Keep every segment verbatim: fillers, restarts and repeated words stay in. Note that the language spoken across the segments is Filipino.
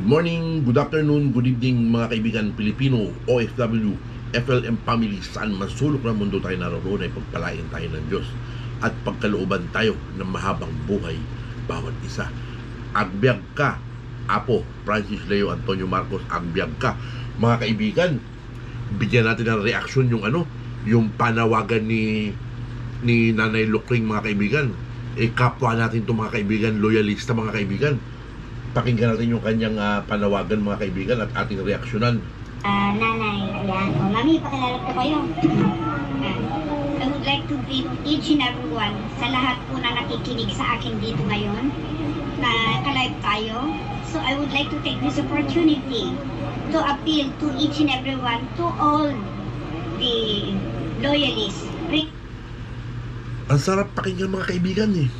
morning, good afternoon, good evening mga kaibigan Pilipino, O F W, F L M family, saan man sulok ng mundo tayo naroon ay pagpalain tayo ng Diyos at pagkalooban tayo ng mahabang buhay bawat isa. Agbyag ka, Apo Francis Leo Antonio Marcos, agbyag ka. Mga kaibigan, bigyan natin ng reaksyon yung ano, yung panawagan ni ni Nanay Lukring mga kaibigan. E kapwa natin itong mga kaibigan, loyalista mga kaibigan. Pakinggan natin yung kanyang uh, panawagan mga kaibigan at ating reaksyonan. Uh, nanay, ayan. O, mami, pakilala ko kayo. Uh, I would like to greet each and everyone sa lahat po na nakikinig sa akin dito ngayon na ka-live tayo. So I would like to take this opportunity to appeal to each and everyone, to all the loyalists. Ang sarap pakinggan mga kaibigan eh.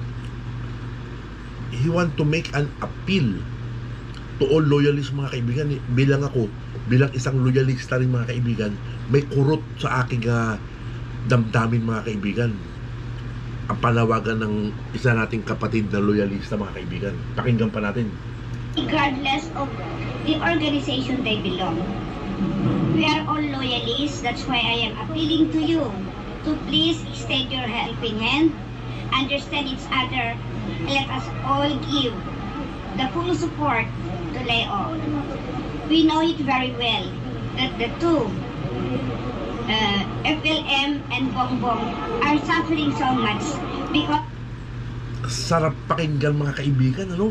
He want to make an appeal to all loyalists mga kaibigan. Bilang ako, bilang isang loyalista rin mga kaibigan, may kurot sa aking uh, damdamin mga kaibigan. Ang panawagan ng isa nating kapatid na loyalista mga kaibigan. Pakinggan pa natin. Regardless of the organization they belong, we are all loyalists. That's why I am appealing to you to please extend your helping hand, understand each other, and let us all give the full support to Leo. We know it very well that the two, uh, F L M and Bongbong, are suffering so much because... Sarap pakinggan mga kaibigan, ano?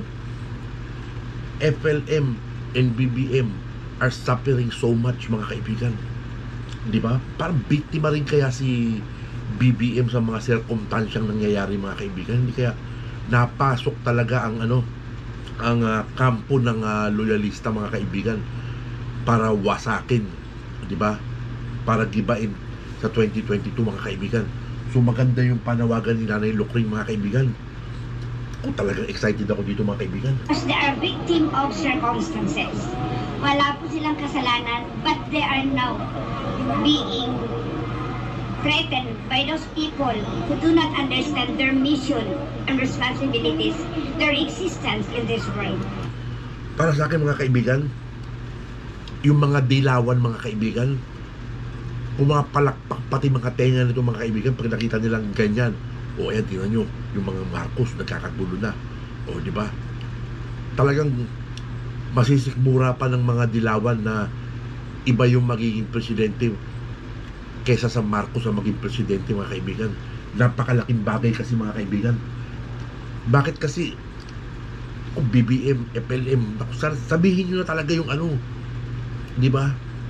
F L M and B B M are suffering so much mga kaibigan. Di ba? Parang biktima rin kaya si B B M sa mga circumstansyang nangyayari mga kaibigan. Hindi kaya napasok talaga ang ano, ang uh, kampo ng uh, loyalista mga kaibigan para wasakin, di ba? Para gibain sa twenty twenty-two mga kaibigan. So maganda yung panawagan ni Nanay Lukring mga kaibigan. Kung talagang excited ako dito mga kaibigan. As they are victim of circumstances. Wala po silang kasalanan, but they are now being threatened by those people who do not understand their mission and responsibilities, their existence in this world. Para sa akin mga kaibigan, yung mga dilawan mga kaibigan, pumapalakpak pati mga tenga nito mga kaibigan pag nakita nilang ganyan. O ayan, tingnan nyo, yung mga Marcos nagkakagulo na. O di ba? Talagang masisikmura pa ng mga dilawan na iba yung magiging presidente kesa sa Marcos ang maging presidente mga kaibigan. Napakalaking bagay kasi mga kaibigan. Bakit kasi o B B M, F L M, sabihin nyo na talaga yung ano, di ba?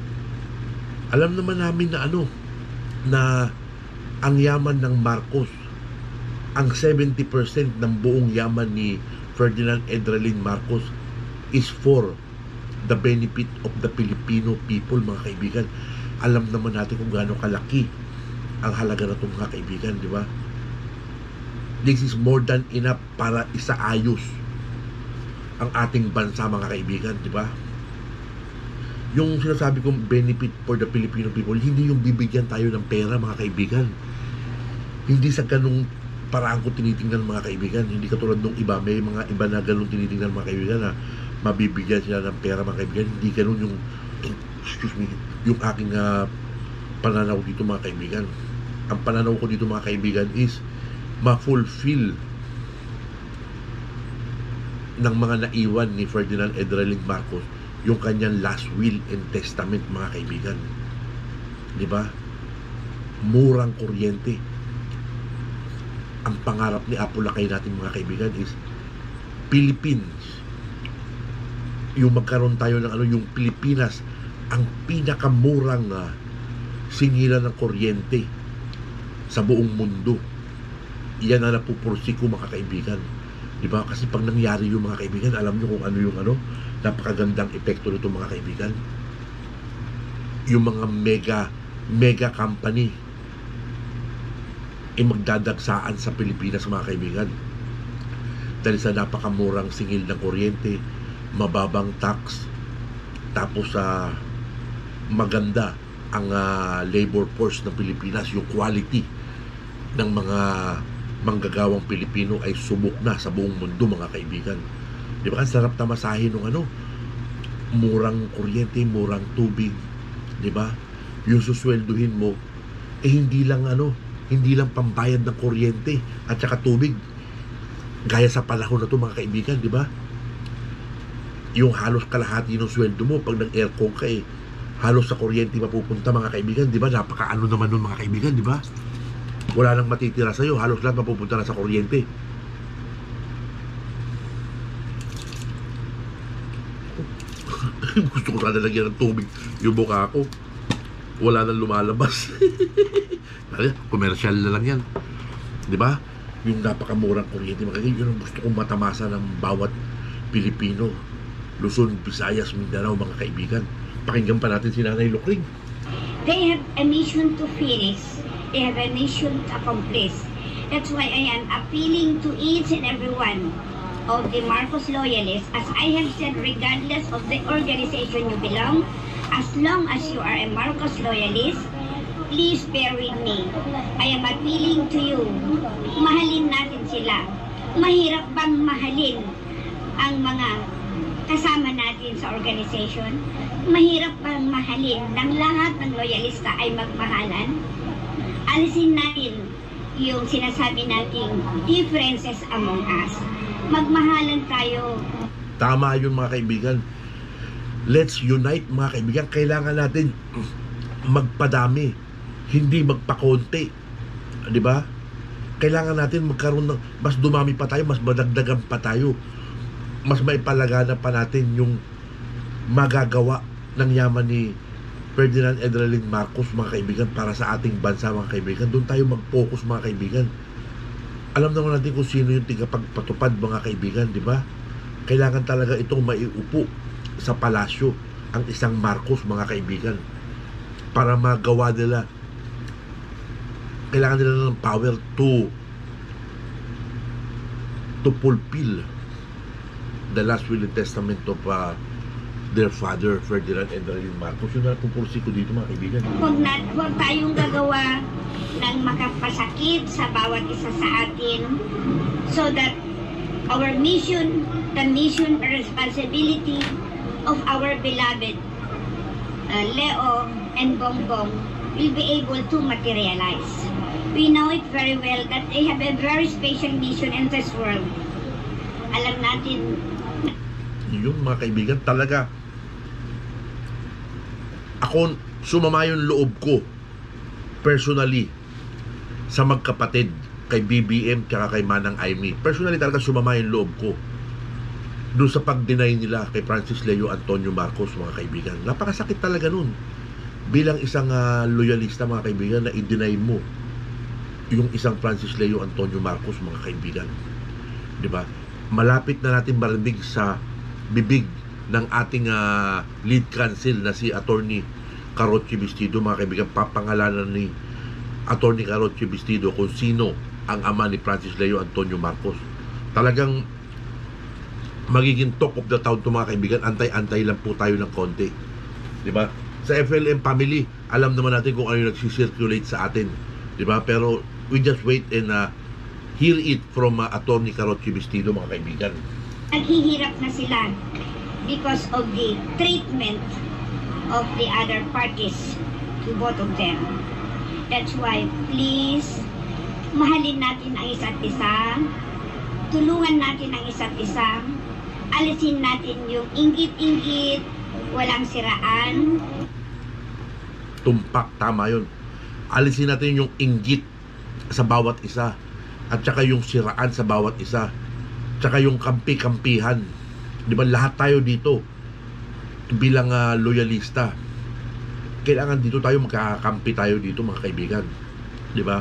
Alam naman namin na ano, na ang yaman ng Marcos, ang seventy percent ng buong yaman ni Ferdinand Edralin Marcos is for the benefit of the Filipino people mga kaibigan. Alam naman natin kung gaano kalaki ang halaga na ito mga kaibigan, di ba? This is more than enough para isaayos ang ating bansa mga kaibigan, di ba? Yung sinasabi kong benefit for the Filipino people, hindi yung bibigyan tayo ng pera mga kaibigan. Hindi sa ganung paraan ko tinitingnan mga kaibigan. Hindi katulad nung iba, may mga iba na ganun tinitingnan mga kaibigan na mabibigyan sila ng pera mga kaibigan. Hindi ganun yung excuse me, yung aking uh, pananaw dito mga kaibigan. Ang pananaw ko dito mga kaibigan is ma-fulfill ng mga naiwan ni Ferdinand Edralin Marcos yung kanyang last will and testament mga kaibigan. Di ba? Murang kuryente. Ang pangarap ni Apo Lakay natin mga kaibigan is Philippines. Yung magkaroon tayo ng ano, yung Pilipinas ang pinakamurang uh, singilan ng kuryente sa buong mundo. Iyan na napupursi ko mga kaibigan. Diba? Kasi pag nangyari yung mga kaibigan, alam nyo kung ano yung ano, napakagandang epekto nito mga kaibigan. Yung mga mega mega company ay magdadagsaan sa Pilipinas mga kaibigan. Dahil sa napakamurang singil ng kuryente, mababang tax, tapos sa uh, maganda ang uh, labor force ng Pilipinas, yung quality ng mga manggagawang Pilipino ay subok na sa buong mundo mga kaibigan. Di ba? Ang sarap na masahin ng ano, murang kuryente, murang tubig, di ba? Yung suswelduhin mo, eh hindi lang ano, hindi lang pambayad ng kuryente at saka tubig. Gaya sa panahon na to mga kaibigan, di ba? Yung halos kalahati ng sweldo mo, pag nag-aircon ka eh, halos sa kuryente mapupunta mga kaibigan, di ba? Napaka-ano naman nun mga kaibigan, di ba? Wala nang matitira sa'yo, halos lahat mapupunta na sa kuryente. Gusto ko sana lagyan ng tubig yung mukha ko. Wala nang lumalabas. Commercial na lang yan, di ba? Yung napakamurang kuryente mga kaibigan, yun ang gusto kong matamasa ng bawat Pilipino. Luzon, Visayas, Mindanao mga kaibigan. Pakinggan pa natin si Nanay Lukring. They have a mission to finish. They have a mission to accomplish. That's why I am appealing to each and every one of the Marcos loyalists. As I have said, regardless of the organization you belong, as long as you are a Marcos loyalist, please bear with me. I am appealing to you. Mahalin natin sila. Mahirap bang mahalin ang mga kasama natin sa organization? Mahirap bang mahalin ng lahat ng loyalista ay magmahalan? Alisin natin yung sinasabi nating differences among us. Magmahalan tayo. Tama yun mga kaibigan. Let's unite mga kaibigan. Kailangan natin magpadami, hindi magpakonti, di ba? Kailangan natin magkaroon ng mas dumami pa tayo, mas madagdagan pa tayo, mas maipalagana pa natin yung magagawa ng yaman ni Ferdinand Edralin Marcos mga kaibigan para sa ating bansa mga kaibigan. Doon tayo mag-focus mga kaibigan. Alam naman natin kung sino yung tigapagpatupad mga kaibigan, di ba? Kailangan talaga itong maiupo sa palasyo ang isang Marcos mga kaibigan para magawa nila. Kailangan nila ng power to to fulfill the last will and testament of uh, their father Ferdinand Edralin Marcos. Yun na pupursi ko dito mga kaibigan. Huwag, na, huwag tayong gagawa ng makapasakit sa bawat isa sa atin so that our mission, the mission and responsibility of our beloved uh, Leo and Bongbong will be able to materialize. We know it very well that they have a very special mission in this world. Alam natin. Yun mga kaibigan, talaga ako sumama yung loob ko personally sa magkapatid kay B B M kaya kay Manang Aimee. Personally talaga sumama yung loob ko doon sa pag-deny nila kay Francis Leo Antonio Marcos mga kaibigan. Napakasakit talaga nun bilang isang uh, loyalista mga kaibigan na i-deny mo yung isang Francis Leo Antonio Marcos mga kaibigan, di ba? Malapit na natin marinig sa bibig ng ating uh, lead counsel na si Attorney Carocci Bastido mga kaibigan, papangalanan ni Attorney Carocci Bastido kung sino ang ama ni Francis Leo Antonio Marcos. Talagang magiging talk of the town to mga kaibigan. Antay-antay lang po tayo ng konti, di ba? Sa F L M family, alam naman natin kung ano yung nagsisirculate sa atin, di ba? Pero we just wait and uh, hear it from uh, Attorney Carocci Bastido mga kaibigan. Naghihirap na sila because of the treatment of the other parties to both of them. That's why please mahalin natin ang isa't isa, tulungan natin ang isa't isa, alisin natin yung inggit-inggit, walang siraan. Tumpak, tama yun. Alisin natin yung inggit sa bawat isa at saka yung siraan sa bawat isa, tsaka yung kampi-kampihan. Di ba lahat tayo dito bilang uh, loyalista, kailangan dito tayo magkakampi tayo dito mga kaibigan, di ba?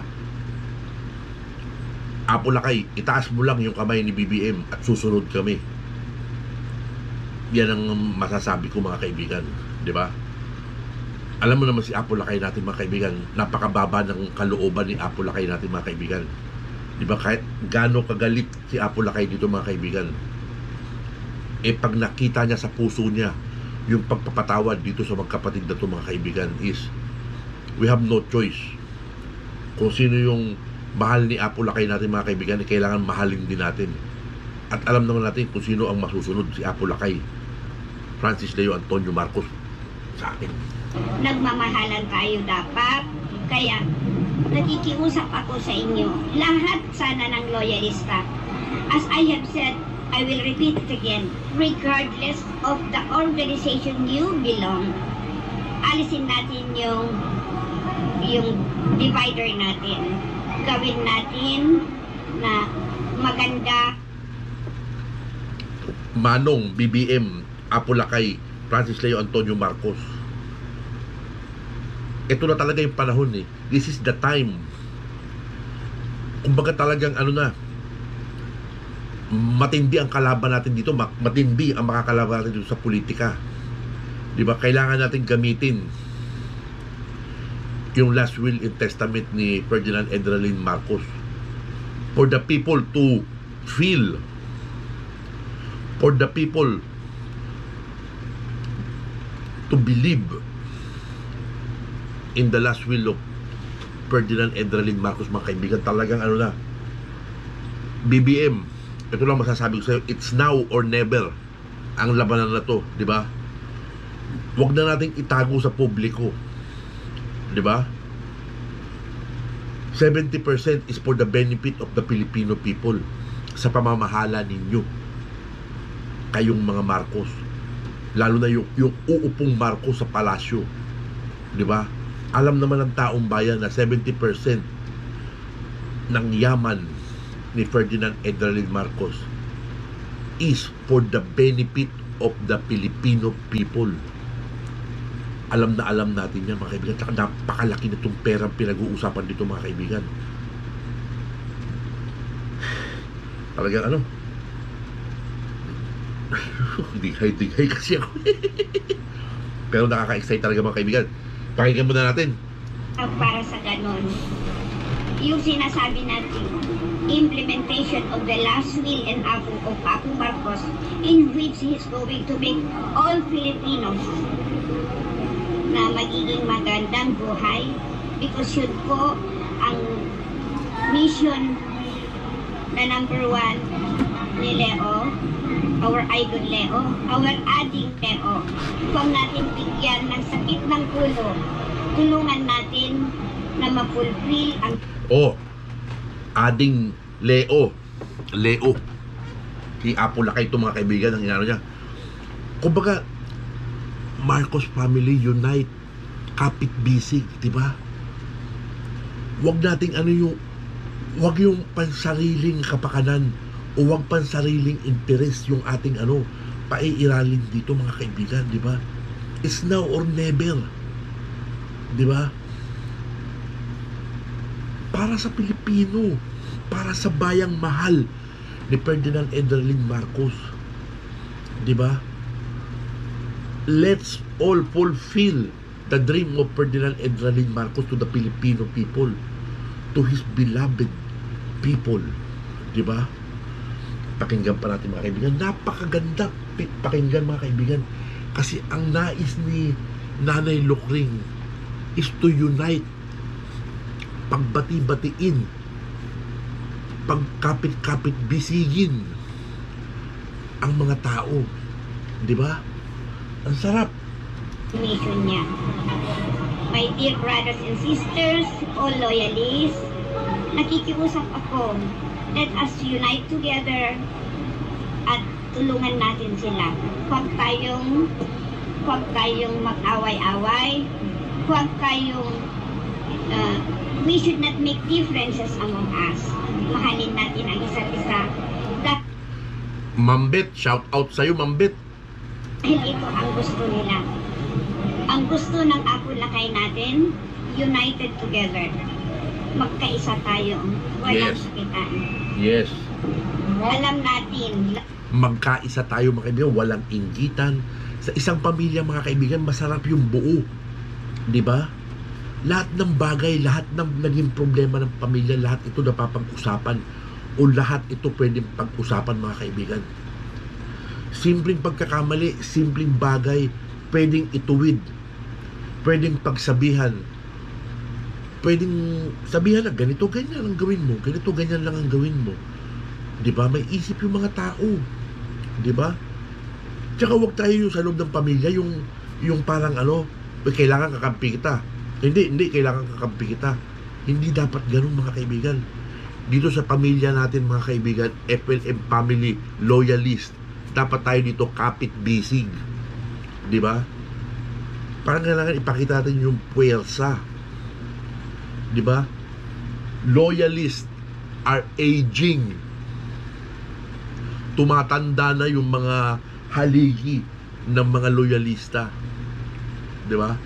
Apo Lakay, itaas mo lang yung kamay ni B B M at susunod kami. Yan ang masasabi ko mga kaibigan, di ba? Alam mo naman si Apo Lakay natin mga kaibigan, napakababa ng kalooban ni Apo Lakay natin mga kaibigan. Di ba kahit gaano kagalit si Apo Lakay dito mga kaibigan, eh pag nakita niya sa puso niya yung pagpapatawad dito sa magkapatid na to mga kaibigan, is we have no choice. Kung sino yung mahal ni Apo Lakay natin mga kaibigan, eh, kailangan mahalin din natin. At alam naman natin kung sino ang masusunod, si Apo Lakay Francis Leo Antonio Marcos sa akin. Nagmamahalan tayo dapat. Kaya, nakikiusap ako sa inyo, lahat sana ng loyalista. As I have said, I will repeat it again, regardless of the organization you belong, alisin natin yung yung divider natin. Gawin natin na maganda. Manong, B B M, Apolacay, Francis Leo Antonio Marcos. Ito na talaga yung panahon eh. This is the time. Kumbaga talagang ano na, matindi ang kalaban natin dito, matindi ang makakalaban natin dito sa politika. Di ba? Kailangan natin gamitin yung last will and testament ni Ferdinand Edralin Marcos for the people to feel, for the people to believe in the last will of Ferdinand Edralin Marcos. Mga kaibigan, talagang ano na, B B M, ito lang masasabi ko sa'yo, it's now or never ang labanan na to, di ba? Huwag na nating itago sa publiko, di ba? seventy percent is for the benefit of the Filipino people sa pamamahala ninyo, kayong mga Marcos, lalo na yung, yung uupong Marcos sa palasyo, di ba? Alam naman ng taong bayan na seventy percent ng yaman ni Ferdinand Edralin Marcos is for the benefit of the Filipino people. Alam na alam natin yan, mga kaibigan. Tsaka napakalaki na itong perang pinag-uusapan dito, mga kaibigan. Talagang ano, dighay-dighay kasi ako. Pero nakaka-excite talaga, mga kaibigan. Pakinggan muna natin. Para sa ganon, yung sinasabi natin, implementation of the last will and apo of Apo Marcos, in which he is going to make all Filipinos na magiging magandang buhay, because yun po ang mission na number one ni Leo, our idol Leo, our ading Leo. Huwag natin bigyan ng sakit ng ulo, tulungan natin na ma-fulfill ang... Oh, ading Leo, Leo, si Apolacay ito, mga kaibigan, ang inano niya. Kumbaga, Marcos family unite, kapit bisig, di ba? Huwag nating ano yung, huwag yung pansariling kapakanan o huwag pansariling interes yung ating ano, paiiralin dito, mga kaibigan, di ba? It's now or never, di ba? Para sa Pilipino, para sa bayang mahal ni Ferdinand Edralin Marcos, di ba? Let's all fulfill the dream of Ferdinand Edralin Marcos to the Filipino people, to his beloved people, di ba? Pakinggan pa natin, mga kaibigan. Napakaganda pakinggan, mga kaibigan, kasi ang nais ni Nanay Lukring is to unite, pagbati-batiin, pagkapit-kapit bisigin ang mga tao, di ba? Ang sarap. Mission niya. My dear brothers and sisters, all loyalists, nakikiusap ako, let us unite together at tulungan natin sila. Huwag tayong huwag tayong mag-away-away, huwag tayong uh, we should not make differences among us. Mahalin natin ang isa't isa. That Mambet, shout out sa'yo, Mambet. dahil ito ang gusto nila. Ang gusto ng Apolacay natin, united together. Magkaisa tayo. Walang Yes. sakitan. Yes. Alam natin, Magkaisa tayo, mga kaibigan, walang inggitan. Sa isang pamilya, mga kaibigan, masarap yung buo. Di ba? Lahat ng bagay, lahat ng naging problema ng pamilya, lahat ito napapag-usapan o lahat ito pwedeng pag-usapan, mga kaibigan. Simpleng pagkakamali, simpleng bagay, pwedeng ituwid, pwedeng pagsabihan, pwedeng sabihan na ganito, ganyan ang gawin mo, ganito, ganyan lang ang gawin mo. Di ba? May isip yung mga tao. Di ba? Tsaka huwag tayo yung sa loob ng pamilya, yung, yung parang ano, "Uy, kailangan kakampi kita." Hindi, hindi, kailangan kakampi kita. Hindi dapat ganun, mga kaibigan. Dito sa pamilya natin, mga kaibigan, F L M family, loyalist, dapat tayo dito kapit-bisig. Di ba? Parang kailangan ipakita natin yung puwersa. Di ba? Loyalists are aging. Tumatanda na yung mga haligi ng mga loyalista. Di ba?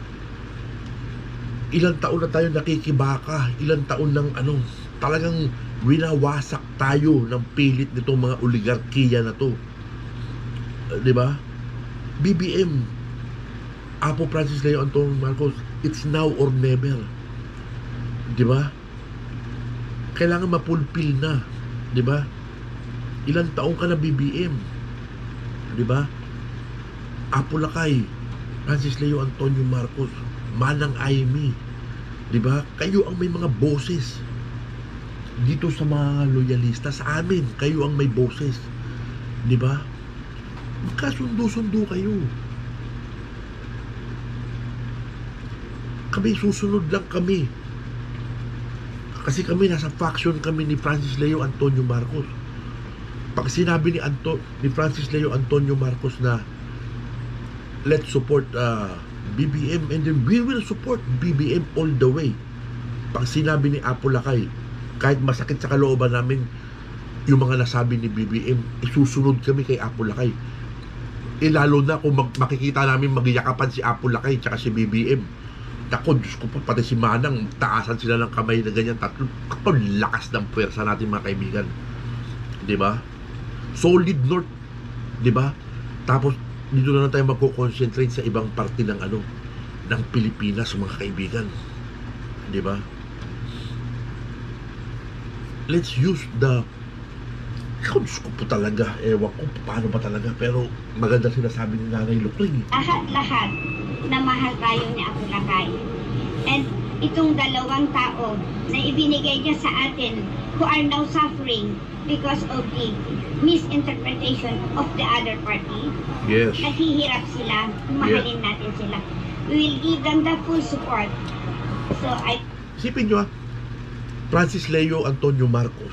Ilang taon na tayo nakikibaka, ilang taon ng ano, talagang winawasak tayo ng pilit nitong mga oligarkiya na to. Di ba? B B M, Apo Francis Leo Antonio Marcos, it's now or never. Di ba? Kailangan mapulpil na. Di ba? Ilang taong ka na B B M. Di ba? Apo Lakay, Francis Leo Antonio Marcos, Manang Aimee. Di ba? Kayo ang may mga boses dito sa mga loyalista. Sa amin, kayo ang may boses. Di ba? Magkasundo-sundo kayo. Kami, susunod lang kami. Kasi kami, nasa faction kami ni Francis Leo Antonio Marcos. Pag sinabi ni, Anto, ni Francis Leo Antonio Marcos na let's support uh, B B M, and then we will support B B M all the way. Pag sinabi ni Apo Lakay, kahit masakit sa kalooban namin yung mga nasabi ni B B M, isusunod kami kay Apo Lakay. E lalo na kung mag- makikita namin magyakapan si Apo Lakay tsaka si B B M. Ako, Diyos ko po, pati si Manang, taasan sila ng kamay na ganyan. Tatlo, ito, lakas ng puwersa natin, mga kaibigan. Di ba? Solid North. Di ba? Tapos, dito na lang tayo magko-concentrate sa ibang parte ng ano, ng Pilipinas, mga kaibigan. Di ba? Let's use the... Ako, Diyos ko po talaga. Ewan ko paano ba talaga. Pero maganda sinasabi ni Nanay Lukring. Lahat-lahat na mahal tayo ni Apo Lakay. And itong dalawang tao na ibinigay niya sa atin who are now suffering because of the misinterpretation of the other party. Yes. Naghihirap sila, mahalin natin sila. We will give them the full support. So I... Isipin nyo, ah, Francis Leo Antonio Marcos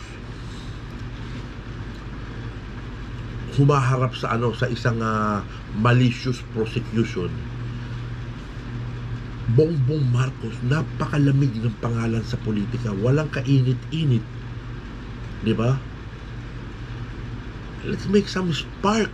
humaharap sa ano, sa isang uh, malicious prosecution. Bongbong Marcos, napakalamig ng pangalan sa politika, walang kainit-init. Di ba? Let's make some spark.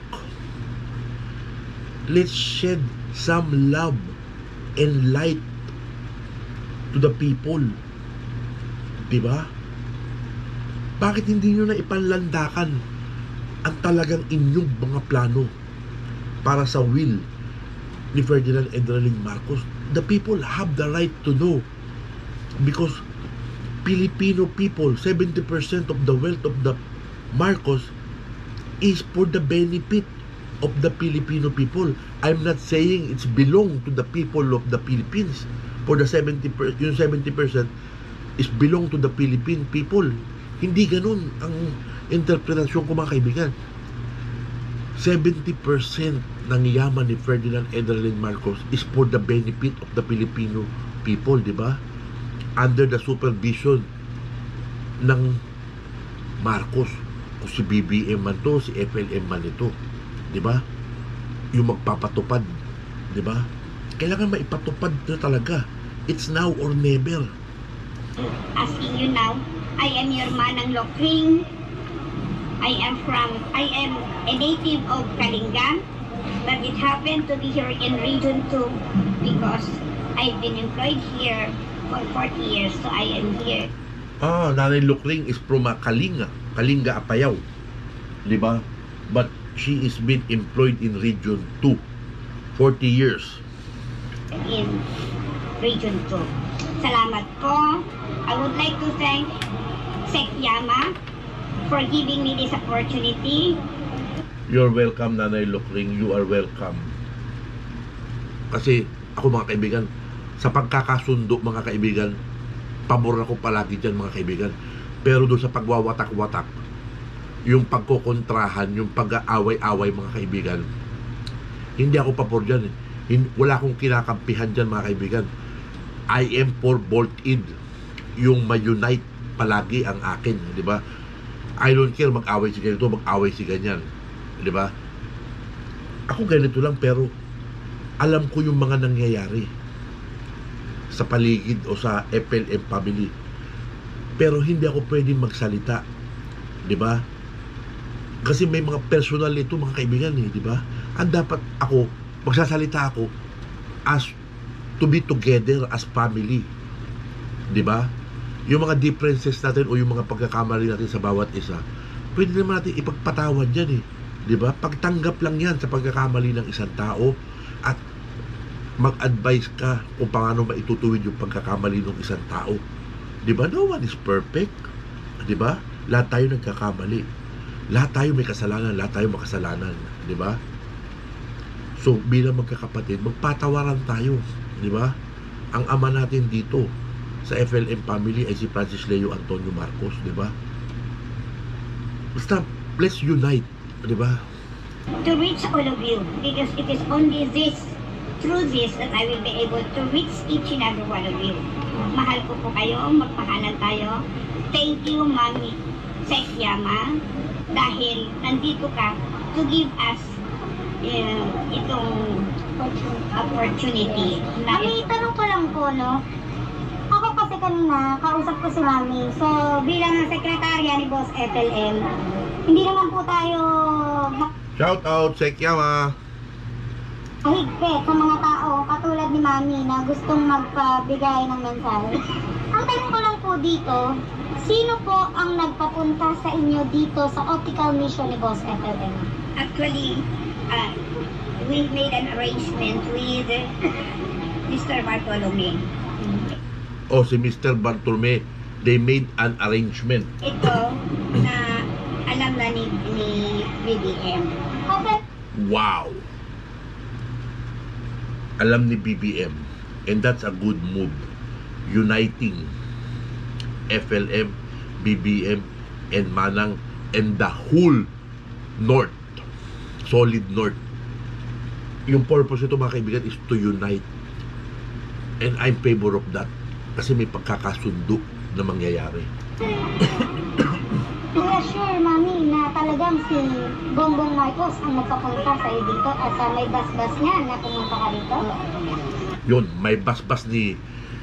Let's shed some love and light to the people. Di ba? Bakit hindi nyo na ipanlandakan ang talagang inyong mga plano para sa will ni Ferdinand Edralin Marcos? The people have the right to know, because Filipino people, seventy percent of the wealth of the Marcos is for the benefit of the Filipino people. I'm not saying it's belong to the people of the Philippines. For the seventy percent, yung seventy percent is belong to the Philippine people. Hindi ganun ang interpretasyon ko, mga kaibigan. seventy percent ng yaman ni Ferdinand Edralin Marcos is for the benefit of the Filipino people, di ba? Under the supervision ng Marcos. Kung si B B M man to, si F L M man ito, di ba? Yung magpapatupad, di ba? Kailangan maipatupad na talaga. It's now or never. Asking you now, I am your Manang Lukring. I am from, I am a native of Kalinga, but it happened to be here in Region two because I've been employed here for forty years, so I am here. Ah, Nanay Lukring is from uh, Kalinga, Kalinga Apayao, di ba? But she is been employed in Region two, forty years. In Region two. Salamat po. I would like to thank Sec Yama for giving me this opportunity. You're welcome, Nanay Lukring. You are welcome. Kasi ako, mga kaibigan, sa pagkakasundo, mga kaibigan, pabor ako palagi dyan, mga kaibigan. Pero doon sa pagwawatak-watak, yung pagkokontrahan, yung pag-aaway-away, mga kaibigan, Hindi ako pabor dyan eh. Hin- wala akong kinakampihan dyan mga kaibigan. I am for bolt-in. Yung ma-unite palagi ang akin, di ba? I don't care mag-away si ganito, mag-away si ganyan, di ba? Ako ganito lang, pero alam ko yung mga nangyayari sa paligid o sa F L M family. Pero hindi ako pwedeng magsalita, di ba? Kasi may mga personal ito mga kaibigan eh, di ba? Ang dapat ako, magsasalita ako as to be together as family, di ba? Yung mga differences natin o yung mga pagkakamali natin sa bawat isa, pwede naman natin ipagpatawad yan eh, di ba? Pagtanggap lang yan sa pagkakamali ng isang tao at mag-advise ka kung paano maitutuwid yung pagkakamali ng isang tao, di ba? No one is perfect, di ba? Lahat tayo nagkakamali, lahat tayo may kasalanan, lahat tayo makasalanan, di ba? So bilang magkakapatid, magpatawaran tayo, di ba? Ang ama natin dito sa F L M family ay si Francis Leo Antonio Marcos, di ba? Basta let's unite, di ba? To reach all of you, because it is only this, through this, that I will be able to reach each and every one of you. Mahal ko po kayo, magpahalan tayo. Thank you, Mami Sekyama, dahil nandito ka to give us uh, itong opportunity. Mami, tanong ko lang po, no? Ako kasi kanina, kausap ko si Mami. So, bilang sekretarya ni Boss F L M, hindi naman po tayo Shout out, Sekyama! mahigpit sa mga tao katulad ni Mami na gustong magpabigay ng mensahe. Ang tanong ko lang po dito, sino po ang nagpapunta sa inyo dito sa optical mission ni Boss F L M? Actually, uh, we made an arrangement with Mister Bartolome. O si Mister Bartolome, they made an arrangement. Ito na alam na ni, ni B B M. Okay. Wow! Alam ni B B M, and that's a good move, uniting F L M, B B M, and Manang, and the whole North, solid North. Yung purpose ito mga kaibigan is to unite, and I'm favor of that kasi may pagkakasundo na mangyayari. Kaya sure, Mami, na talagang si Bongbong Marcos ang nagpapunta sa iyo dito at uh, may bas-bas niya na pumunta ka dito. Yun, may basbas ni,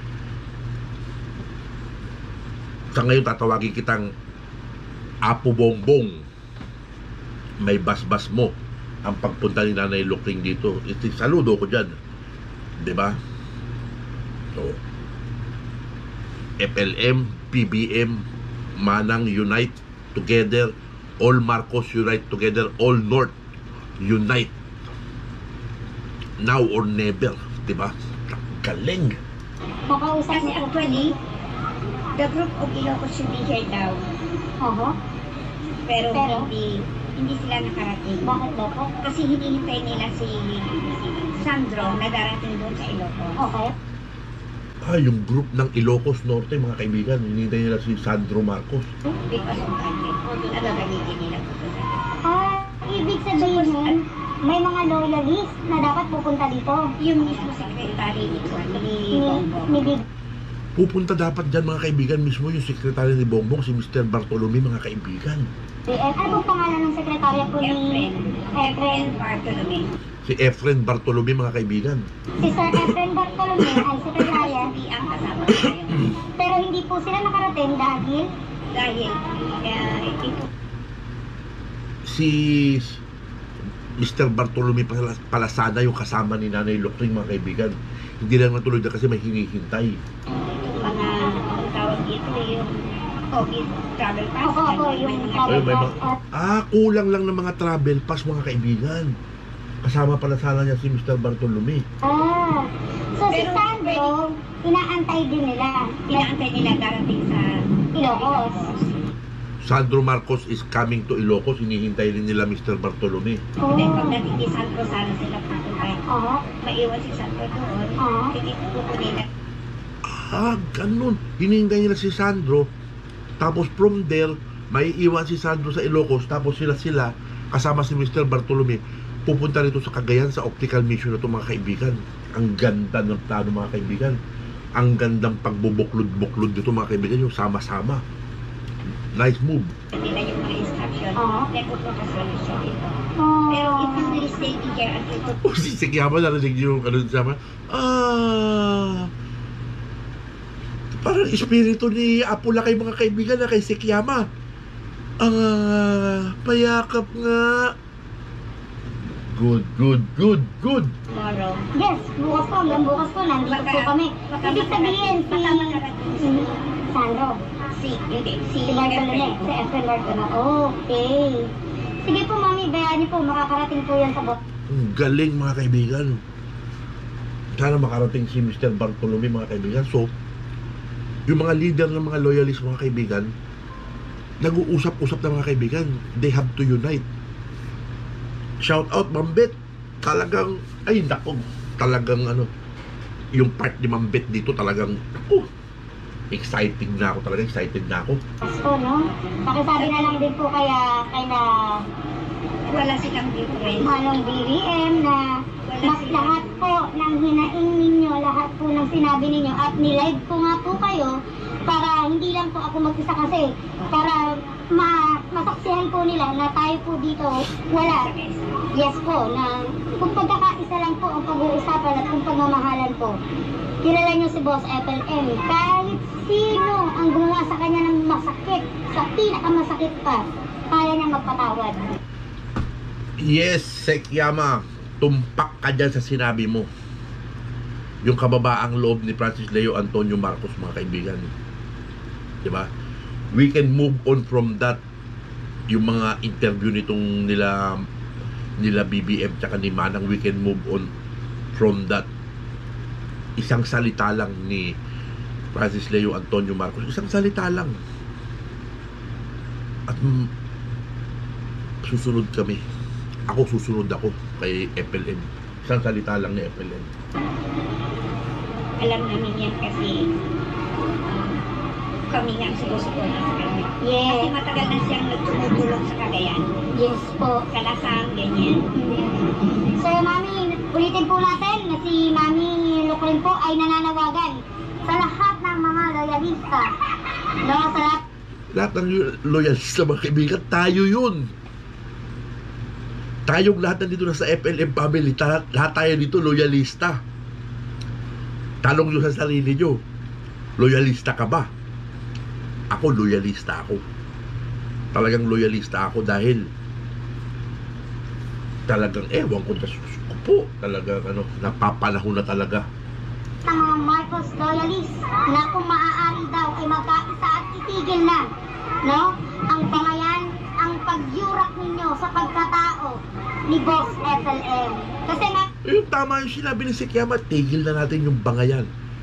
sa ngayon tatawagin kitang Apo Bongbong. May basbas mo ang pagpunta ni Nanay Lukring dito. Iti, saludo ko dyan, di ba? So F L M, P B M, Manang unite together, all Marcos unite together, all North unite, now or never, di ba? Galing. Makausap Kasi mo po. actually, the group of Ilocos should be here daw. Oho. Pero, Pero? hindi hindi sila nakarating. Bakit daw po? Kasi hinihintay nila si Sandro na darating doon sa Ilocos. Okay. Ah, yung group ng Ilocos Norte, mga kaibigan, hinintay nila si Sandro Marcos. Because of budget. Nagagamitin nila po. Ah, ibig sabihin, may mga loyalist na dapat pupunta dito. Yung mismo secretary nito, ni Ni, Bongbong. ni Big. Pupunta dapat dyan mga kaibigan, mismo yung sekretary ni Bongbong, si Mister Bartolome, mga kaibigan. Ano pong pangalan ng sekretarya po ni Efren. Efren Efren? Bartolome. Si Efren Bartolome, mga kaibigan. Si Sir Efren Bartolome ay sekretarya, Hindi ang kasama ko ngayon. pero hindi po sila nakarating dahil Dahil, uh, ito, Si Mister Bartolome Pala- Palasada, yung kasama ni Nanay Lukring, mga kaibigan. Hindi lang natuloy na kasi may hinihintay. itong mga, ang tawag dito, yung COVID travel pass. Opo, opo, May yung mga- travel Ay, may pass. mga, ah, kulang lang ng mga travel pass, mga kaibigan. Kasama pala sana niya si Mister Bartolome. Ah, so si Pero Sandro, inaantay din nila. Inaantay nila darating sa Ilocos. Sandro Marcos is coming to Ilocos, hinihintay rin nila Mister Bartolome. Oh. Then pagdating ni Sandro, sana sila pupunta. Oo. Maiwan si Sandro doon. Oo. Sige, kukunin na. Ah, ganun. Hinihintay nila si Sandro. Tapos from there, may iwan si Sandro sa Ilocos. Tapos sila sila, kasama si Mister Bartolome, pupunta rito sa Cagayan sa optical mission na ito mga kaibigan. Ang ganda ng plano mga kaibigan. Ang gandang pagbubuklod-buklod dito mga kaibigan, yung sama-sama. Nice move. nila yung mga instruction. Oo. Then, upro ka solution. Oh. Pero if you will stay here at ito, O si Sikiyama, narinig niyo yung ano sama. Ah, parang espiritu ni Apula kay mga kaibigan na kay Sikiyama. Ah, payakap nga. Good, good, good, good. tomorrow, Yes, bukas po, hanggang bukas po, nandito Baka- po kami. baka Ibig sabihin, si... baka makarating si si Sandro. si, hindi, si Si Bartolome, Efren. si Efren Bartolome. Okay. Sige po, mami, bayaan niyo po, makakarating po yan sa bot. Ang galing mga kaibigan. Sana makarating si Mister Bartolome mga kaibigan. So, yung mga leader ng mga loyalist mga kaibigan, nag-uusap-usap na mga kaibigan. They have to unite. Shout out Mambet. Talagang, ay nako, talagang ano, yung part ni Mambet dito talagang, oh, excited na ako talaga, excited na ako. So, no? Pakisabi na lang din po kaya kay na Wala silang difference. Manong B B M na mas lahat po ng hinaing ninyo, lahat po ng sinabi ninyo at nilive ko nga po kayo para hindi lang po ako mag-isa kasi para ma masaksihan po nila na tayo po dito wala. Yes po, na kung pagkakaisa lang po ang pag-uusapan at kung pagmamahalan po. Kilala nyo si Boss F L M. Kahit sino ang gumawa sa kanya ng masakit, sa pinakamasakit pa, kaya niya magpatawad. Yes, Sekyama, tumpak ka dyan sa sinabi mo. Yung kababaang loob ni Francis Leo Antonio Marcos mga kaibigan. Diba? We can move on from that. Yung mga interview nitong nila nila B B M tsaka ni Manang, we can move on from that. Isang salita lang ni Francis Leo Antonio Marcos. Isang salita lang. At mm, susunod kami. Ako susunod ako kay F L M. Isang salita lang ni F L M. Alam namin yan kasi um, kami nga ang sinusuporta sa kanya. Yes. Kasi matagal na siyang nagtumutulong sa Cagayan. Yes po. Sa Lasang, ganyan. So, Mami, ulitin po natin na si Mami Lucrin po ay nananawagan sa lahat ng mga loyalista. No, sa lahat. Lahat ng loyalista mga kaibigan, tayo yun. Tayong lahat nandito na sa F L M family, lahat, lahat tayo dito loyalista. Tanong nyo sa sarili nyo, loyalista ka ba? Ako, loyalista ako. Talagang loyalista ako dahil talagang ewan ko na susuko po. Talagang ano, napapanahon na talaga. Ng mga Marcos loyalist na kung maaari daw ay magkaisa at itigil na, no? Ang bangayan, ang pagyurak ninyo sa pagkatao ni Boss F L M. Kasi nga, Yung tama yung sinabi ni Sikiyama, tigil na natin yung bangayan.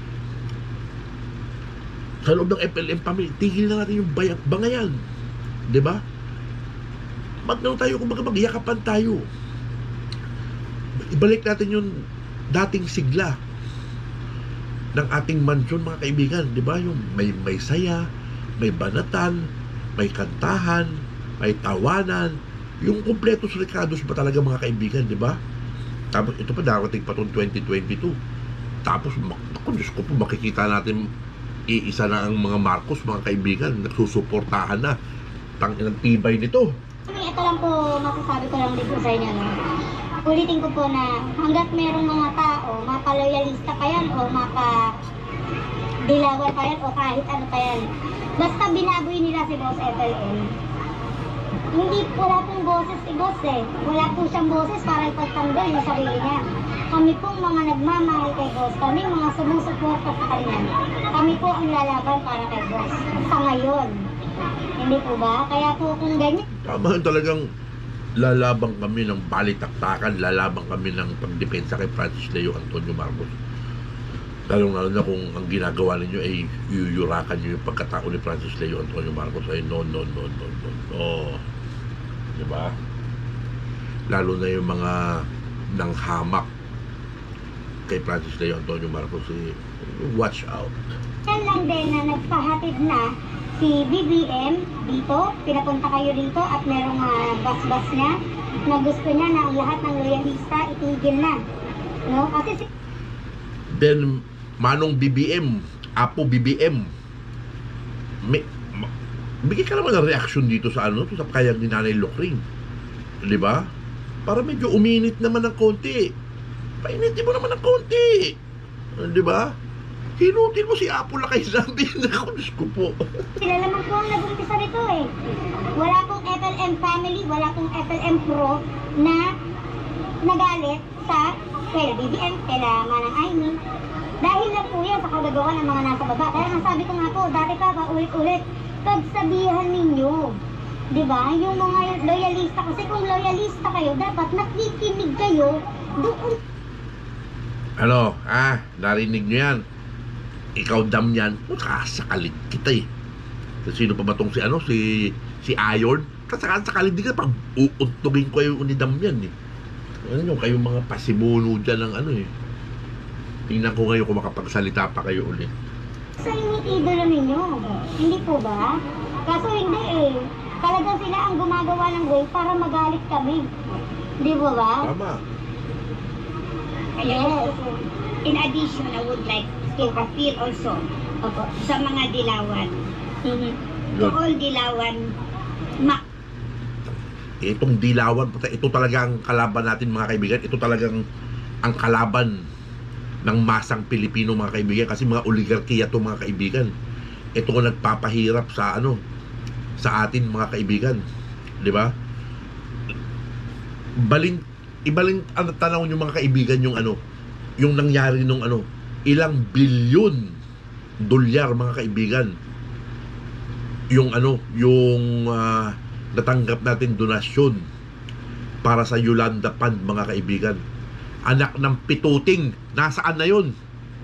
Sa loob ng F L M family, tigil na natin yung bayak, bangayan. Diba? Magnaw tayo, kung magyakapan tayo. Ibalik natin yung dating sigla ng ating mansyon mga kaibigan. Diba? Yung may, may saya, may banatan, may kantahan, may tawanan. Yung kumpletos recados ba talaga mga kaibigan, diba? Tapos ito pa, darating pa itong twenty twenty-two. Tapos, ako, Diyos ko po, makikita natin iisa na ang mga Marcos, mga kaibigan, nagsusuportahan na. Tangin ang tibay nito. ito lang po masasabi ko lang din po sa inyo. No? Ulitin ko po na hanggat merong mga tao, mapaloyalista pa yan o mapadilawan pa yan o kahit ano pa yan. Basta binaboy nila si Boss F L M. Hindi, wala pong boses si Boss eh. Wala po siyang boses para ipagtanggol yung sarili niya. Kami pong mga nagmamahal kay Boss. Kami mga sumusuporta sa kanya. Kami po ang lalaban para kay Boss. Sa ngayon. Hindi po ba? Kaya po kung ganyan. Tama, talagang lalabang kami ng balitaktakan, lalabang kami ng pagdepensa kay Francis Leo Antonio Marcos. Lalong-lalo na kung ang ginagawa ninyo ay yuyurakan nyo yung pagkatao ni Francis Leo Antonio Marcos ay no, no, no, no, no, no. Diba? Lalo na yung mga nanghamak kay Francis Leo Antonio Marcos, eh, watch out. Yan lang din na nagpahatid na si B B M dito, pinapunta kayo dito at merong uh, bus-bus niya na gusto niya na ang lahat ng loyalista itigil na. No? Kasi si Then, Manong B B M, Apo B B M, may, ma, bigay ka naman ng reaksyon dito sa ano, sa kayang ni Nanay Lokring. Di ba? Para medyo uminit naman ng konti. Painitin mo naman ng konti. Di ba? Hinutin mo si Apo Lakay Zambi. Naku, Diyos ko po. sila naman po ang nag-umpisa nito eh. Wala pong F L M family, wala pong F L M Pro na nagalit sa kaya B B M, kaya Manang Aimee. Dahil lang po yan sa kagagawa ng mga nasa baba. Kaya nasabi ko nga po, dati pa pa ulit-ulit, pagsabihan ninyo. Di ba? Yung mga loyalista, kasi kung loyalista kayo, dapat nakikinig kayo doon. Ano, ah, narinig nyo yan. Ikaw dam yan, makasakalit kita eh. Sino pa ba tong si ano, si si Iron? Kasakalit din ka, pag uuntugin ko yung unidam yan eh. Ano nyo, kayong mga pasimuno dyan ng ano eh. Tingnan ko ngayon kung makapagsalita pa kayo ulit. Sa yung idolo ninyo, hindi po ba? Kaso hindi eh. Talagang sila ang gumagawa ng way para magalit kami. Di po ba? Tama. Kaya, in addition, I would like to appeal also Opo. sa mga dilawan. Mhm. To Yun. all dilawan, ma Itong dilawan, puta, ito talagang kalaban natin mga kaibigan. Ito talagang ang kalaban ng masang Pilipino mga kaibigan. Kasi mga oligarkiya to mga kaibigan. Ito ko nagpapahirap sa ano, sa atin mga kaibigan. Di ba? Balin, ibalin, ano, tanawin yung mga kaibigan yung ano, yung nangyari nung ano, ilang bilyon dolyar mga kaibigan. Yung ano, yung uh, natanggap natin donasyon para sa Yolanda Fund mga kaibigan. Anak ng pituting, nasaan na yun?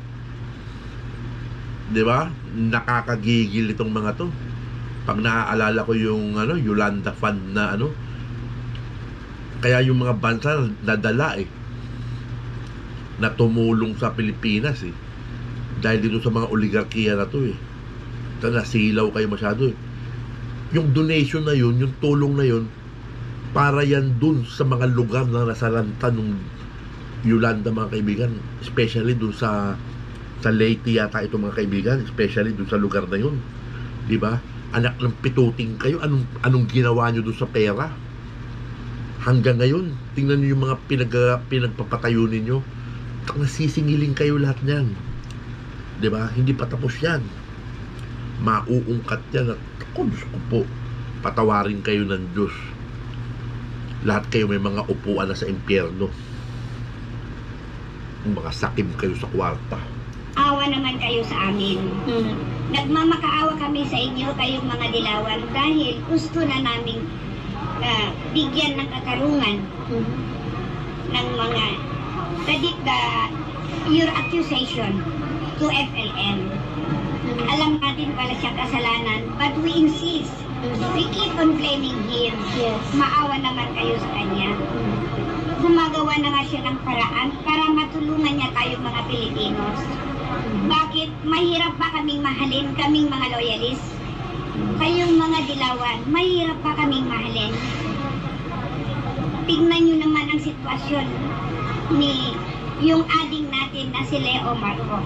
Di ba? Nakakagigil itong mga to. Pag naaalala ko yung ano, Yolanda Fund na ano, kaya yung mga bansa nadala eh, na tumulong sa Pilipinas eh, dahil dito sa mga oligarkiya na to eh. Ito, nasilaw kayo masyado eh. Yung donation na yun, yung tulong na yun, para yan dun sa mga lugar na nasalanta nung Yolanda mga kaibigan, especially dun sa sa Leyte yata ito mga kaibigan, especially dun sa lugar na yun. Di ba? Anak ng pituting kayo, anong anong ginawa nyo dun sa pera? Hanggang ngayon, tingnan nyo yung mga pinag, pinagpapatayo ninyo, nasisingiling kayo lahat niyan. Di ba? Hindi pa tapos yan. Mauungkat yan at ako, Diyos ko po, patawarin kayo ng Diyos. Lahat kayo may mga upuan na sa impyerno. Mga sakim kayo sa kwarta. awa naman kayo sa amin. Mhm. Nagmamakaawa kami sa inyo, kayong mga dilawan, dahil gusto na naming ah, bigyan ng katarungan Mhm. ng mga the, the, your accusation to F L M. Mhm. Alam natin pala siya kasalanan, but we insist. We keep on blaming him. Yes. Maawa naman kayo sa kanya. Mhm. Gumagawa na nga siya ng paraan para matulungan niya tayong mga Pilipinos. Bakit? Mahirap pa kaming mahalin, kaming mga loyalist? Kayong mga dilawan, mahirap pa kaming mahalin. Tingnan nyo naman ang sitwasyon ni yung ading natin na si Leo Marcos.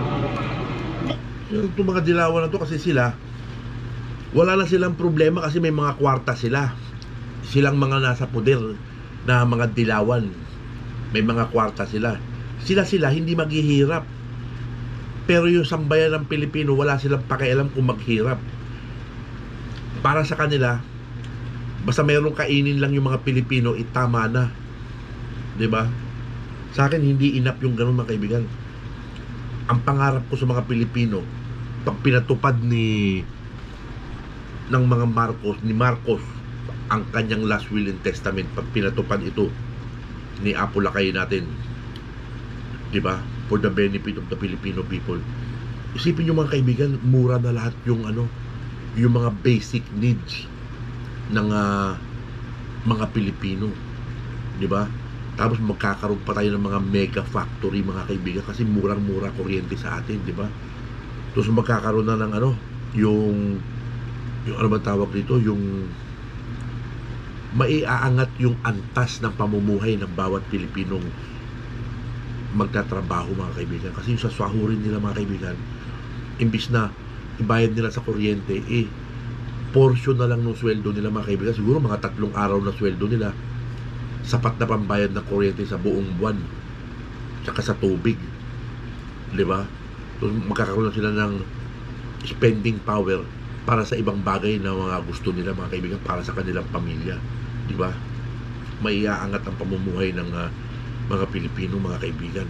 Yung itong mga dilawan na to kasi sila, wala na silang problema kasi may mga kwarta sila. Silang mga nasa poder na mga dilawan, may mga kwarta sila. Sila-sila hindi maghihirap. Pero yung sambayan ng Pilipino, wala silang pakialam kung maghirap. Para sa kanila, basta mayroong kainin lang yung mga Pilipino, itama na. 'Di ba? Sa akin hindi enough yung ganun mga kaibigan. Ang pangarap ko sa mga Pilipino, pag pinatupad ni ng mga Marcos, ni Marcos, ang kanyang last will and testament, pag pinatupad ito ni Apo Lakay natin, 'di ba? For the benefit of the Filipino people. Isipin niyo mga kaibigan, mura na lahat yung ano, yung mga basic needs ng uh, mga Pilipino, 'di ba? Tapos magkakaroon pa tayo ng mga mega factory mga kaibigan kasi murang-mura kuryente sa atin, 'di ba? Tapos magkakaroon na ng ano, yung yung ano ba tawag dito, yung maiaangat yung antas ng pamumuhay ng bawat Pilipinong magtatrabaho, mga kaibigan. Kasi yung sa swahurin nila, mga kaibigan, imbis na ibayad nila sa kuryente, eh portion na lang ng sweldo nila, mga kaibigan. Siguro mga tatlong araw na sweldo nila, sapat na pambayad ng kuryente sa buong buwan, tsaka sa tubig, di ba? So, magkakaroon na sila ng spending power para sa ibang bagay na mga gusto nila, mga kaibigan, para sa kanilang pamilya, di ba? Maiaangat ang pamumuhay ng uh, mga Pilipino, mga kaibigan.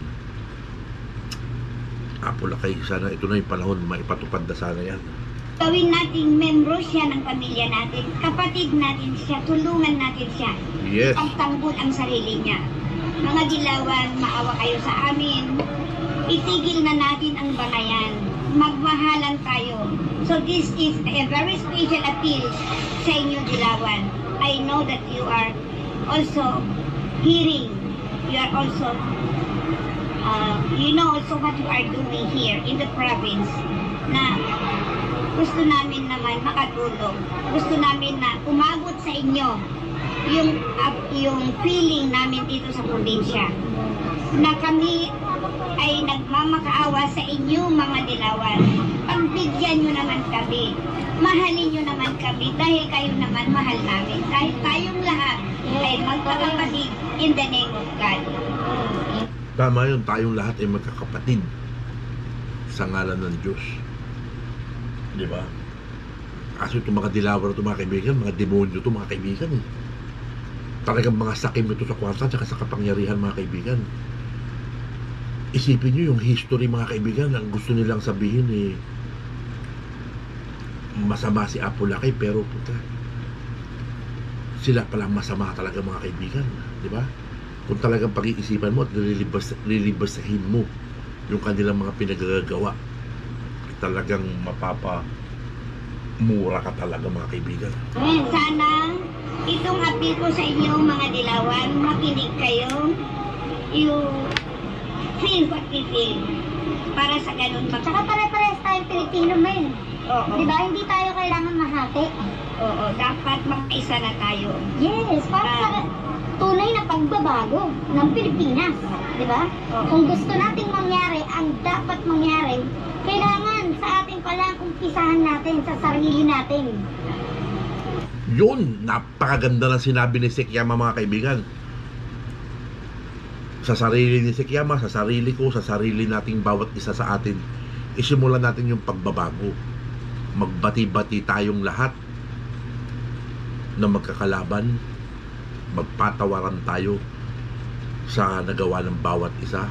Apula kay sana ito na yung panahon, maipatupad na sana yan. Gawin nating membro siya ng pamilya natin, kapatid natin siya, tulungan natin siya. Yes. Pagtanggol ang sarili niya. Mga dilawan, maawa kayo sa amin. Itigil na natin ang bangayan. Magmahalan tayo. So this is a very special appeal sa inyo, dilawan. I know that you are also hearing. You are also, uh, you know also what you are doing here in the province. Na gusto namin naman makatulong. Gusto namin na umabot sa inyo yung uh, yung feeling namin dito sa probinsya. Na kami ay nagmamakaawa sa inyo, mga dilawan. Pagbigyan nyo naman kami. Mahalin nyo naman kami dahil kayo naman mahal namin. Dahil tayong lahat ay magkakapatid in the name of God. Tama yun, tayong lahat ay magkakapatid sa ngalan ng Diyos. Di ba? Kasi itong mga dilawan ito, mga kaibigan, mga demonyo ito, mga kaibigan, eh. Talagang mga sakim ito sa kwarta at sa kapangyarihan, mga kaibigan. Isipin nyo yung history, mga kaibigan, ang gusto nilang sabihin, eh, masama si Apulaki, pero puta, sila palang masama talaga, mga kaibigan. Di ba? Kung talagang pag-iisipan mo at nililibas, nililibasahin mo yung kanilang mga pinagagawa, talagang mapapa mura ka talaga, mga kaibigan. Sana itong appeal ko sa inyo, mga dilawan, makinig kayo. You feel what we feel. Para sa ganun mag- Tsaka pare-pares tayong Pilipino, men. Oo. Di ba? Hindi tayo kailangan mahati. Oo, dapat magkaisa na tayo. Yes, para sa tunay na pagbabago ng Pilipinas. Di ba? Oo. Kung gusto nating mangyari, ang dapat mangyari, kailangan sa ating palang umpisahan natin sa sarili natin. Yun, napakaganda ng sinabi ni Sekiyama, mga kaibigan. Sa sarili ni Sekiyama, sa sarili ko, sa sarili nating bawat isa sa atin, isimulan natin yung pagbabago. Magbati-bati tayong lahat na magkakalaban, magpatawaran tayo sa nagawa ng bawat isa,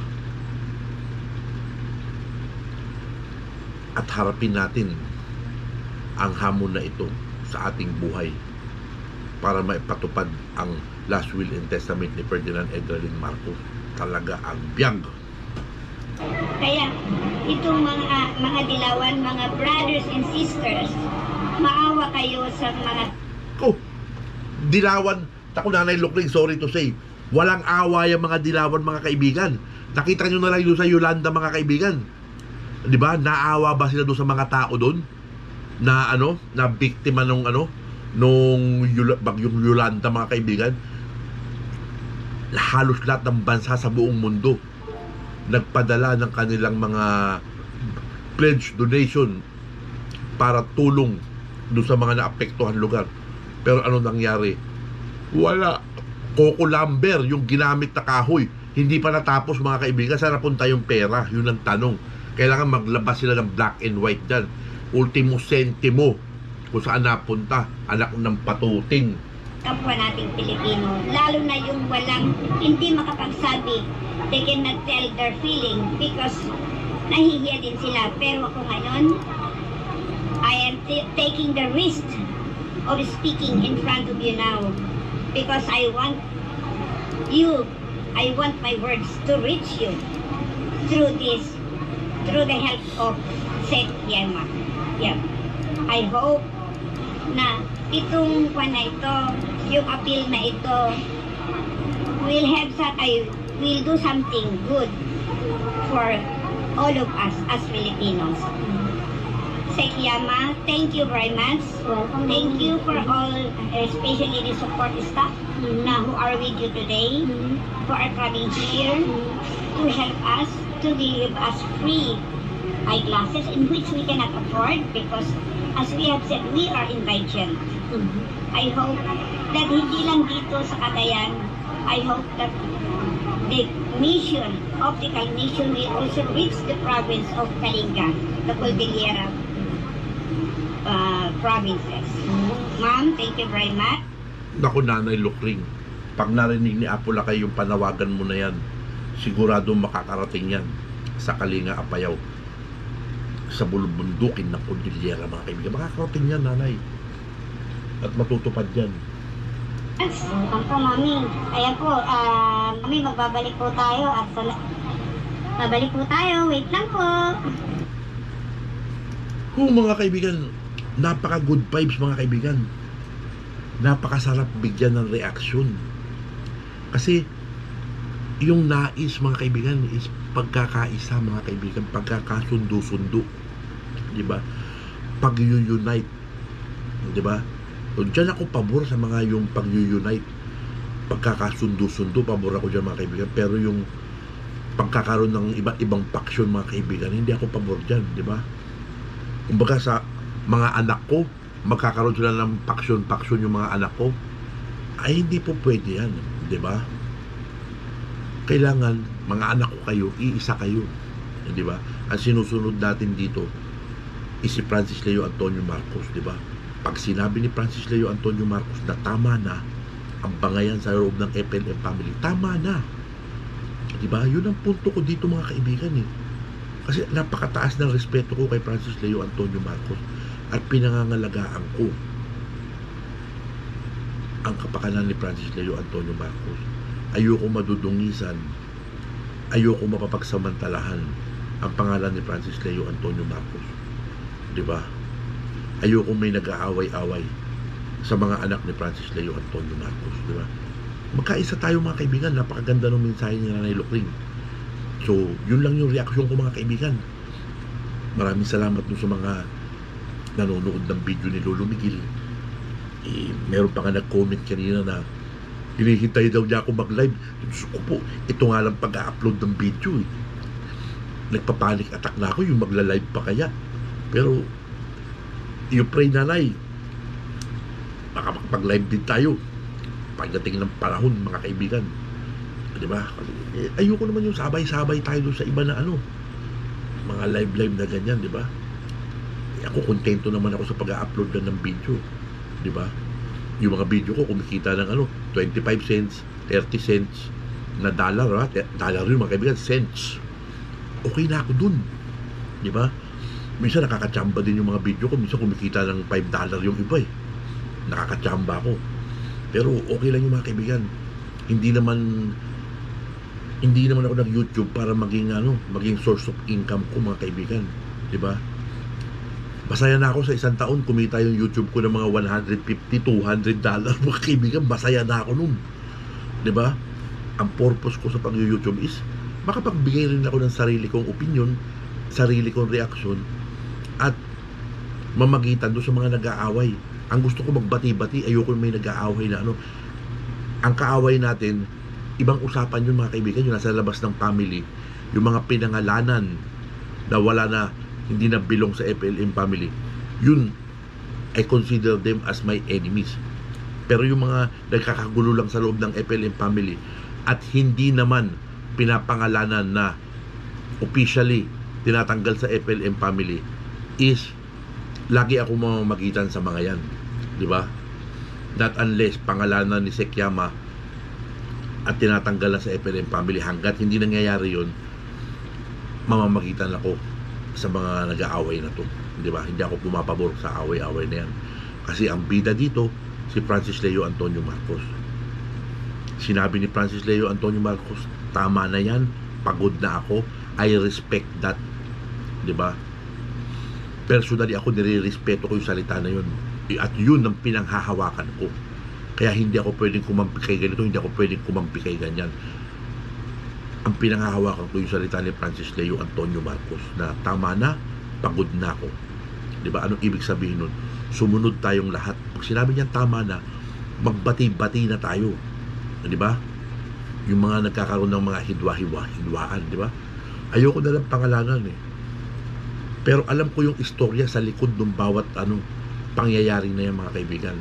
at harapin natin ang hamon na ito sa ating buhay para maipatupad ang last will and testament ni Ferdinand Edralin Marcos. Talaga ang biyag. Kaya itong mga mga dilawan, mga brothers and sisters, maawa kayo sa mga Oh, dilawan, tako Nanay Lukling, sorry to say, walang awa yung mga dilawan, mga kaibigan. Nakita nyo na lang doon sa Yolanda, mga kaibigan. Di ba? Naawa ba sila doon sa mga tao doon? Na ano, na biktima nung ano, nung Yul- bagyong Yolanda, mga kaibigan. Halos lahat ng bansa sa buong mundo nagpadala ng kanilang mga pledge donation para tulong doon sa mga naapektuhan lugar. Pero ano nangyari? Wala. Coco Lumber, yung ginamit na kahoy, hindi pa natapos, mga kaibigan. Saan napunta yung pera? Yun ang tanong. Kailangan maglabas sila ng black and white dyan. Ultimo sentimo kung saan napunta. Anak ng patuting. kapwa nating Pilipino, lalo na yung walang, hindi makapagsabi, they cannot tell their feeling because nahihiya din sila. Pero ako ngayon, I am t- taking the risk of speaking in front of you now because I want you, I want my words to reach you through this, through the help of Sek Yema. Yeah. I hope na itong kwan na ito, yung appeal na ito, will have some, I will do something good for all of us as Filipinos. Sekiyama, thank you very much. Welcome. Thank you for all, especially the support staff na who are with you today, Mhm. who are coming here to help us, to give us free eyeglasses in which we cannot afford because as we have said, we are indigent. Mhm. I hope that hindi lang dito sa Cagayan, I hope that the mission, optical mission will also reach the province of Kalinga, the Cordillera uh, provinces. Ma'am, thank you very much. Naku, Nanay Lukring, pag narinig ni Apula kayo yung panawagan mo na yan, sigurado makakarating yan sa Kalinga, Apayao, sa bulubundukin ng Cordillera, mga kaibigan. Makakarating yan, Nanay. At matutupad yan. Welcome po, Mami. Ayan po, ah, Mami, magbabalik po tayo at sa... Babalik po tayo, wait lang po. Oo, mga kaibigan, napaka good vibes, mga kaibigan. Napakasarap bigyan ng reaksyon. Kasi yung nais, mga kaibigan, is pagkakaisa, mga kaibigan, pagkakasundo-sundo, di ba? Pag-unite, di ba? So, dyan ako pabor sa mga yung pag-unite, pagkakasundo-sundo, pabor ako dyan, mga kaibigan. Pero yung pagkakaroon ng iba't ibang paksyon, mga kaibigan, hindi ako pabor dyan, di ba? Kumbaga sa mga anak ko, magkakaroon sila ng paksyon-paksyon yung mga anak ko, ay hindi po pwede yan, di ba? Kailangan, mga anak ko kayo, iisa kayo, di ba? Ang sinusunod natin dito is si Francis Leo Antonio Marcos, di ba? Pag sinabi ni Francis Leo Antonio Marcos na tama na ang bangayan sa loob ng F L M family, tama na, di ba? Yun ang punto ko dito, mga kaibigan, eh. Kasi napakataas ng respeto ko kay Francis Leo Antonio Marcos at pinangangalagaan ko ang kapakanan ni Francis Leo Antonio Marcos. Ayoko madudungisan, ayoko mapapagsamantalahan ang pangalan ni Francis Leo Antonio Marcos, di ba? Ayoko may nag-aaway-away sa mga anak ni Francis Leo Antonio Marcos, di ba? Magkaisa tayo, mga kaibigan. Napakaganda ng mensahe ni Nanay Lukring. So, yun lang yung reaksyon ko, mga kaibigan. Maraming salamat dun sa mga nanonood ng video ni Lolo Miguel. Eh, meron pa nga nag-comment kanina na hinihintay daw niya ako mag-live. Diyos ko po, ito nga lang pag-upload ng video, eh. Nagpapanik attack na ako yung magla-live pa kaya. Pero you pray, Nanay, baka makapag-live din tayo pagdating ng panahon, mga kaibigan, di ba? Eh, ayoko naman yung sabay-sabay tayo doon sa iba na ano, mga live-live na ganyan, di ba? Eh, ako kontento naman ako sa pag-upload na ng video, di ba? Yung mga video ko kumikita ng ano, twenty-five cents, thirty cents na dollar, ha? Dollar yun, mga kaibigan, cents. Okay na ako dun, di ba? Minsan nakakachamba din yung mga video ko, minsan kumikita ng five dollar yung iba, eh. Nakakachamba ako. Pero okay lang yung mga kaibigan. Hindi naman hindi naman ako nag-YouTube para maging ano, maging source of income ko, mga kaibigan, 'di ba? Masaya na ako sa isang taon kumita yung YouTube ko ng mga one hundred fifty, two hundred dollars, mga kaibigan. Masaya na ako nun. 'Di ba? Ang purpose ko sa pag-YouTube is makapagbigay rin ako ng sarili kong opinion, sarili kong reaksyon, at mamagitan doon sa mga nag-aaway. Ang gusto ko magbati-bati, ayoko may nag-aaway na ano. Ang kaaway natin, ibang usapan yun, mga kaibigan, yung nasa labas ng family, yung mga pinangalanan na wala na, hindi na belong sa F L M family, yun, I consider them as my enemies. Pero yung mga nagkakagulo lang sa loob ng F L M family at hindi naman pinapangalanan na officially tinatanggal sa F L M family, is lagi ako mamamagitan sa mga yan, di ba? Not unless pangalanan ni Sekiyama at tinatanggal na sa F L M family. Hanggat hindi nangyayari yun, mamamagitan ako sa mga nag-aaway na to, di ba? Hindi ako pumapabor sa away-away na yan. Kasi ang bida dito, si Francis Leo Antonio Marcos. Sinabi ni Francis Leo Antonio Marcos, tama na yan, pagod na ako, I respect that, di ba? Personally, ako nire-respeto ko yung salita na yun. At yun ang pinanghahawakan ko. Kaya hindi ako pwedeng kumampi kay ganito, hindi ako pwedeng kumampi kay ganyan. Ang pinanghahawakan ko yung salita ni Francis Leo Antonio Marcos na tama na, pagod na ako. Di ba? Anong ibig sabihin nun? Sumunod tayong lahat. Pag sinabi niyan tama na, magbati-bati na tayo. Di ba? Yung mga nagkakaroon ng mga hidwa-hiwa, hidwaan, di ba? Ayoko na lang pangalanan eh. Pero alam ko yung istorya sa likod ng bawat ano, pangyayari na yan, mga kaibigan.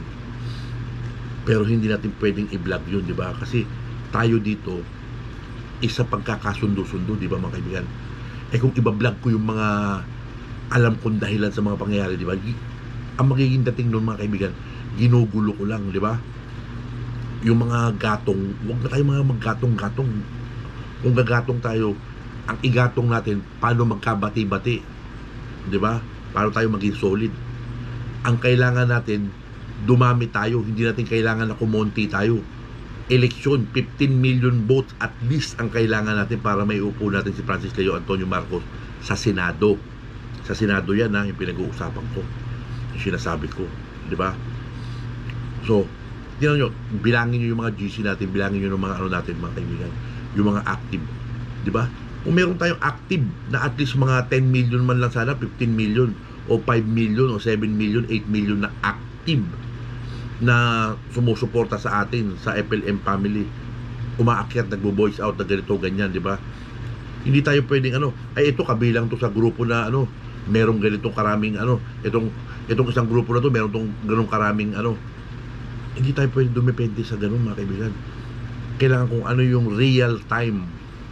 Pero hindi natin pwedeng i-vlog yun, di ba? Kasi tayo dito, isa pagkakasundo-sundo, di ba mga kaibigan? Eh kung iba-vlog ko yung mga alam kong dahilan sa mga pangyayari, di ba? Ang magiging dating nun, mga kaibigan, ginugulo ko lang, di ba? Yung mga gatong, huwag na tayo mga maggatong-gatong. Kung gagatong tayo, ang igatong natin, paano magkabati-bati, di ba? Paano tayo maging solid? Ang kailangan natin, dumami tayo, hindi natin kailangan na kumonti tayo. Eleksyon, fifteen million votes at least ang kailangan natin para may upo natin si Francis Leo Antonio Marcos sa Senado. Sa Senado yan ha, yung pinag-uusapan ko, yung sinasabi ko, di ba? So, tingnan nyo, bilangin nyo yung mga G C natin, bilangin nyo yung mga ano natin, mga kaibigan, yung mga active, di ba? Kung meron tayong active na at least mga ten million man lang sana, fifteen million o five million o seven million, eight million na active na sumusuporta sa atin sa F L M family, umaakyat, nagbo-voice out na ganito, ganyan, di ba? Hindi tayo pwedeng ano, ay ito kabilang to sa grupo na ano, merong ganitong karaming ano, itong itong isang grupo na to, meron tong ganung karaming ano. Hindi tayo pwedeng dumepende sa ganun, mga kaibigan. Kailangan kung ano yung real time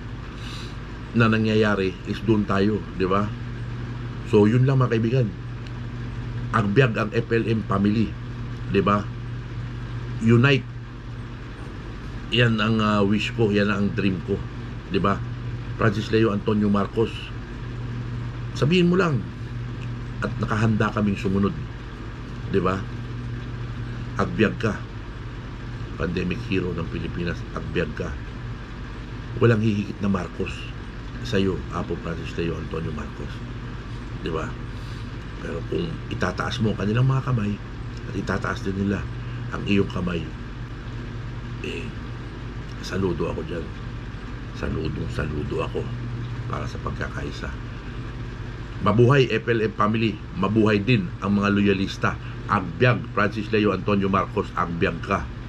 na nangyayari is doon tayo, di ba? So yun lang, mga kaibigan. Agbyag ang F L M family, di ba? Unite. Yan ang uh, wish ko, yan ang dream ko, di ba? Francis Leo Antonio Marcos, sabihin mo lang at nakahanda kaming sumunod, di ba? Agbyag ka, pandemic hero ng Pilipinas, agbyag ka. Walang hihigit na Marcos sa'yo, Apo Francis Leo Antonio Marcos, di ba? Pero kung itataas mo ang kanilang mga kamay at itataas din nila ang iyong kamay, eh saludo ako dyan, saludong saludo ako para sa pagkakaisa. Mabuhay F L M family, mabuhay din ang mga loyalista. Agbyag Francis Leo Antonio Marcos, agbyag ka.